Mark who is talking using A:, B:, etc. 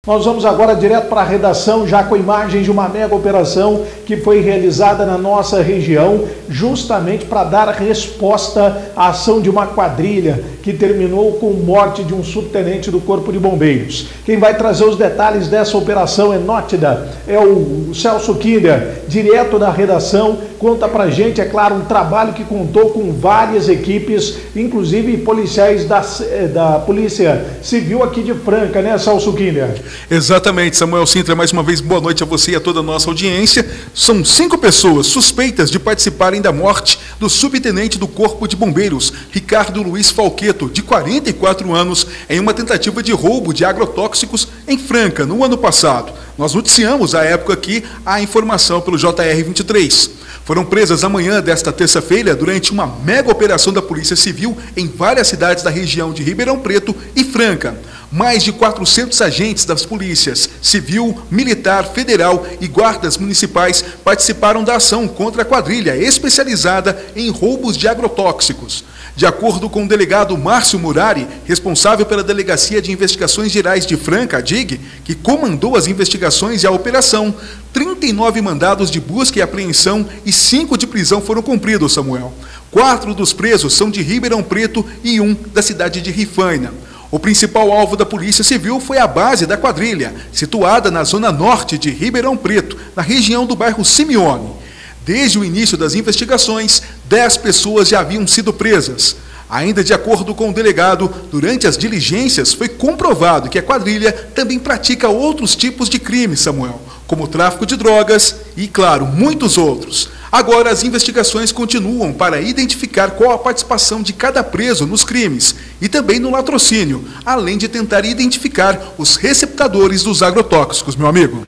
A: Nós vamos agora direto para a redação, já com imagens de uma mega operação que foi realizada na nossa região, justamente para dar resposta à ação de uma quadrilha que terminou com a morte de um subtenente do Corpo de Bombeiros. Quem vai trazer os detalhes dessa operação é o Celso Kinder, direto da redação. Conta pra gente, é claro, um trabalho que contou com várias equipes, inclusive policiais da Polícia Civil aqui de Franca, né, Celso Kinder?
B: Exatamente, Samuel Sintra, mais uma vez boa noite a você e a toda a nossa audiência. São 5 pessoas suspeitas de participarem da morte do subtenente do Corpo de Bombeiros, Ricardo Luiz Falqueto, de 44 anos, em uma tentativa de roubo de agrotóxicos em Franca, no ano passado. Nós noticiamos à época aqui a informação pelo JR23. Foram presas amanhã desta terça-feira durante uma mega operação da Polícia Civil em várias cidades da região de Ribeirão Preto e Franca. Mais de 400 agentes das polícias civil, militar, federal e guardas municipais participaram da ação contra a quadrilha especializada em roubos de agrotóxicos. De acordo com o delegado Márcio Murari, responsável pela Delegacia de Investigações Gerais de Franca, a DIG, que comandou as investigações e a operação, 39 mandados de busca e apreensão e 5 de prisão foram cumpridos, Samuel. 4 dos presos são de Ribeirão Preto e 1 da cidade de Rifaina. O principal alvo da Polícia Civil foi a base da quadrilha, situada na zona norte de Ribeirão Preto, na região do bairro Simeone. Desde o início das investigações, 10 pessoas já haviam sido presas. Ainda de acordo com o delegado, durante as diligências foi comprovado que a quadrilha também pratica outros tipos de crimes, Samuel, como tráfico de drogas e, claro, muitos outros. Agora as investigações continuam para identificar qual a participação de cada preso nos crimes e também no latrocínio, além de tentar identificar os receptadores dos agrotóxicos, meu amigo.